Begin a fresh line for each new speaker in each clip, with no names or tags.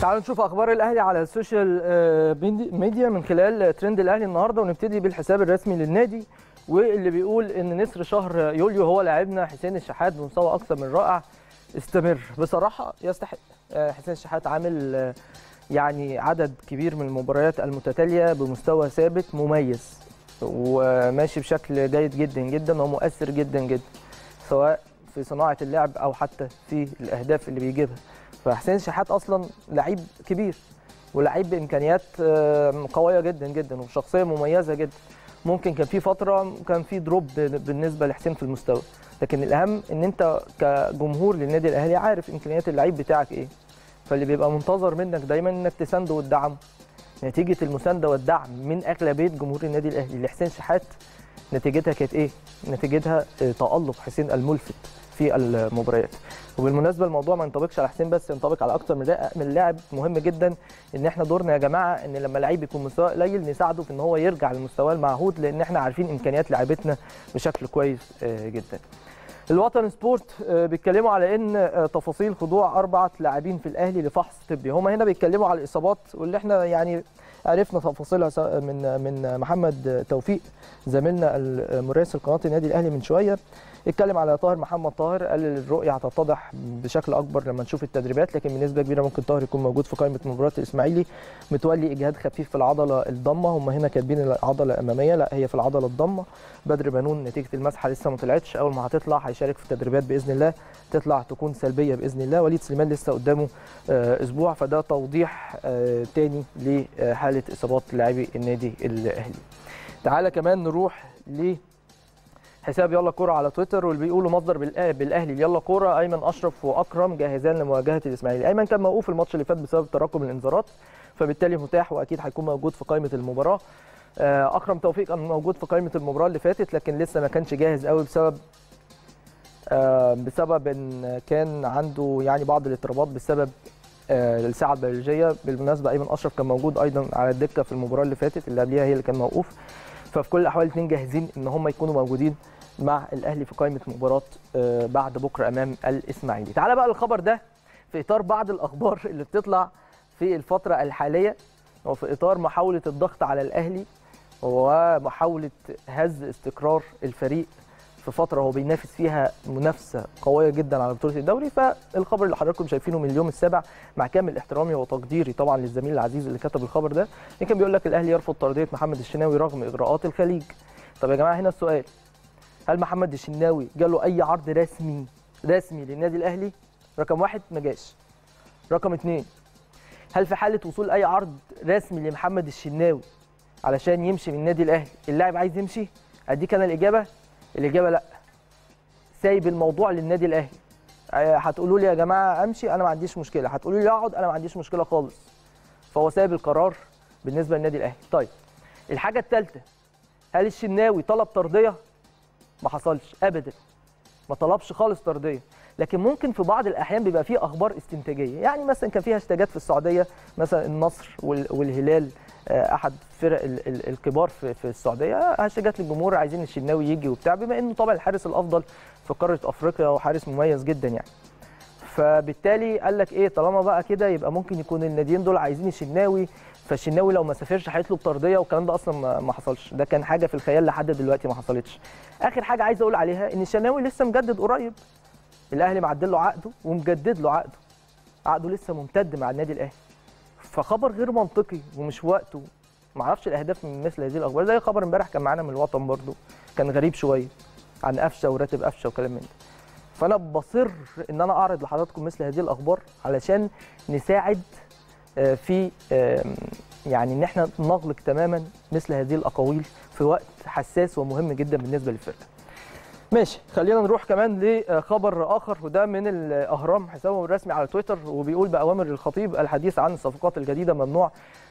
تعالوا نشوف اخبار الاهلي على السوشيال ميديا من خلال ترند الاهلي النهارده، ونبتدي بالحساب الرسمي للنادي واللي بيقول ان نسر شهر يوليو هو لاعبنا حسين الشحات بمستوى اكثر من رائع. استمر، بصراحه يستحق. حسين الشحات عامل يعني عدد كبير من المباريات المتتاليه بمستوى ثابت مميز وماشي بشكل جيد جدا جدا ومؤثر جدا جدا، سواء في صناعه اللعب او حتى في الاهداف اللي بيجيبها. فحسين الشحات اصلا لعيب كبير ولعيب بامكانيات قويه جدا جدا وشخصيه مميزه جدا. ممكن كان في فتره كان في دروب بالنسبه لحسين في المستوى، لكن الاهم ان انت كجمهور للنادي الاهلي عارف امكانيات اللعيب بتاعك ايه، فاللي بيبقى منتظر منك دايما انك تسانده وتدعمه. نتيجه المسانده والدعم من اغلبيه جمهور النادي الاهلي لحسين الشحات نتيجتها كانت ايه؟ نتيجتها تألق حسين الملفت في المباريات. وبالمناسبه الموضوع ما ينطبقش على حسين بس، ينطبق على اكتر من لاعب. مهم جدا ان احنا دورنا يا جماعه ان لما لعيب يكون مستواه قليل نساعده في ان هو يرجع لمستواه المعهود، لان احنا عارفين امكانيات لاعبتنا بشكل كويس جدا. الوطن سبورت بيتكلموا على ان تفاصيل خضوع 4 لاعبين في الاهلي لفحص طبي. هم هنا بيتكلموا على الاصابات واللي احنا يعني عرفنا تفاصيلها من محمد توفيق زميلنا المراسل قناه النادي الاهلي من شويه. اتكلم على طاهر محمد طاهر، قال الرؤيه هتتضح بشكل اكبر لما نشوف التدريبات، لكن بنسبه كبيره ممكن طاهر يكون موجود في قائمه مباراه الاسماعيلي. متولي اجهاد خفيف في العضله الضمه، هم هنا كاتبين العضله الاماميه، لا هي في العضله الضمه. بدر بنون نتيجه المسحه لسه ما طلعتش، اول ما هتطلع هيشارك في التدريبات باذن الله، تطلع تكون سلبيه باذن الله. وليد سليمان لسه قدامه اسبوع، فده توضيح تاني لحاله اصابات لاعبي النادي الاهلي. تعالى كمان نروح ل حساب يلا كوره على تويتر، واللي بيقولوا مصدر بالاهلي يلا كوره ايمن اشرف واكرم جاهزان لمواجهه الاسماعيلي. ايمن كان موقوف الماتش اللي فات بسبب تراكم الانذارات، فبالتالي متاح واكيد هيكون موجود في قائمه المباراه. اكرم توفيق كان موجود في قائمه المباراه اللي فاتت، لكن لسه ما كانش جاهز قوي بسبب ان كان عنده يعني بعض الاضطرابات بسبب الساعه البيولوجيه. بالمناسبه ايمن اشرف كان موجود ايضا على الدكه في المباراه اللي فاتت، اللي قبلها هي اللي كان موقوف. ففي كل الاحوال الاثنين جاهزين ان هم يكونوا موجودين مع الاهلي في قائمه مباراه بعد بكره امام الاسماعيلي. تعال بقى الخبر ده في اطار بعض الاخبار اللي بتطلع في الفتره الحاليه، وفي اطار محاوله الضغط على الاهلي ومحاوله هز استقرار الفريق في فتره هو بينافس فيها منافسه قويه جدا على بطوله الدوري. فالخبر اللي حضراتكم شايفينه من اليوم السابع، مع كامل احترامي وتقديري طبعا للزميل العزيز اللي كتب الخبر ده، كان بيقول لك الاهلي يرفض طرديه محمد الشناوي رغم اجراءات الخليج. طب يا جماعه هنا السؤال، هل محمد الشناوي جاله اي عرض رسمي للنادي الاهلي؟ رقم 1 ما جاش. رقم 2، هل في حاله وصول اي عرض رسمي لمحمد الشناوي علشان يمشي من النادي الاهلي اللاعب عايز يمشي؟ اديك انا الاجابه لا. سايب الموضوع للنادي الاهلي. هتقولوا لي يا جماعه امشي، انا ما عنديش مشكله. هتقولوا لي اقعد، انا ما عنديش مشكله خالص. فهو سايب القرار بالنسبه للنادي الاهلي. طيب الحاجه الثالثه، هل الشناوي طلب طرديه؟ ما حصلش ابدا، ما طلبش خالص طرديه. لكن ممكن في بعض الاحيان بيبقى فيه اخبار استنتاجيه، يعني مثلا كان فيها هاشتاجات في السعوديه، مثلا النصر والهلال احد فرق الكبار في السعوديه، هاشتاجات للجمهور عايزين الشناوي يجي وبتاع، بما انه طبعا الحارس الافضل في قاره افريقيا وحارس مميز جدا يعني. فبالتالي قال لك ايه، طالما بقى كده يبقى ممكن يكون الناديين دول عايزين الشناوي، فالشناوي لو ما سافرش هيطلب طرديه، والكلام ده اصلا ما حصلش. ده كان حاجه في الخيال لحد دلوقتي ما حصلتش. اخر حاجه عايز اقول عليها ان الشناوي لسه مجدد قريب، الاهلي معدل له عقده ومجدد له عقده لسه ممتد مع النادي الاهلي. فخبر غير منطقي ومش وقته. ما اعرفش الاهداف من مثل هذه الاخبار، زي خبر امبارح كان معانا من الوطن برضو كان غريب شويه عن قفشه وراتب قفشه وكلام من ده. فانا بصر ان انا اعرض لحضراتكم مثل هذه الاخبار علشان نساعد في يعني ان احنا نغلق تماما مثل هذه الاقاويل في وقت حساس ومهم جدا بالنسبه للفرقه. ماشي، خلينا نروح كمان لخبر اخر، وده من الاهرام حسابه الرسمي على تويتر، وبيقول باوامر الخطيب الحديث عن الصفقات الجديده ممنوع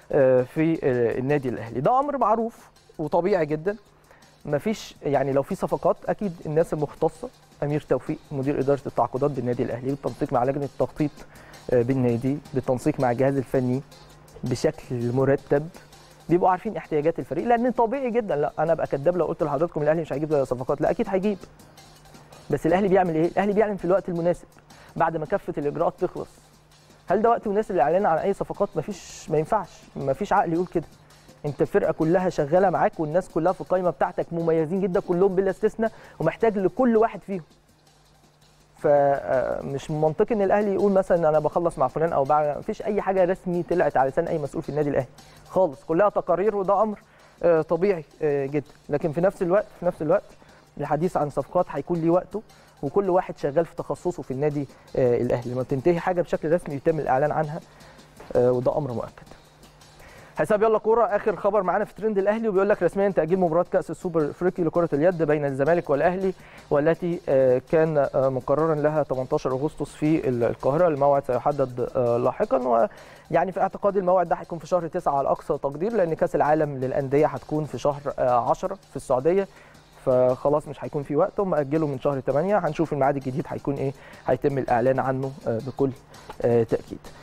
في النادي الاهلي. ده امر معروف وطبيعي جدا. مفيش يعني لو في صفقات اكيد الناس المختصه، امير توفيق مدير اداره التعاقدات بالنادي الاهلي بالتنسيق مع لجنه التخطيط بالنادي، بالتنسيق مع الجهاز الفني بشكل مرتب، بيبقوا عارفين احتياجات الفريق. لان طبيعي جدا، لا انا ابقى كداب لو قلت لحضراتكم الاهلي مش هيجيب صفقات، لا اكيد هيجيب. بس الاهلي بيعمل ايه؟ الاهلي بيعلن في الوقت المناسب بعد ما كافه الاجراءات تخلص. هل ده وقت مناسب للاعلان عن اي صفقات؟ ما ينفعش، ما فيش عقل يقول كده. انت الفرقه كلها شغاله معاك والناس كلها في القائمه بتاعتك مميزين جدا كلهم بلا استثناء، ومحتاج لكل واحد فيهم. فمش منطقي ان الاهلي يقول مثلا انا بخلص مع فلان او ما فيش اي حاجه رسمي طلعت على لسان اي مسؤول في النادي الاهلي خالص، كلها تقارير، وده امر طبيعي جدا. لكن في نفس الوقت الحديث عن صفقات هيكون ليه وقته، وكل واحد شغال في تخصصه في النادي الاهلي. لما تنتهي حاجه بشكل رسمي يتم الاعلان عنها، وده امر مؤكد. حساب يلا كوره اخر خبر معانا في ترند الاهلي، وبيقول لك رسميا تاجيل مباراه كاس السوبر الافريقي لكره اليد بين الزمالك والاهلي، والتي كان مقررا لها 18 اغسطس في القاهره. الموعد سيحدد لاحقا، ويعني في اعتقادي الموعد ده هيكون في شهر 9 على اقصى تقدير، لان كاس العالم للانديه هتكون في شهر 10 في السعوديه، فخلاص مش هيكون في وقت. هم اجلوا من شهر 8، هنشوف الميعاد الجديد هيكون ايه، هيتم الاعلان عنه بكل تاكيد.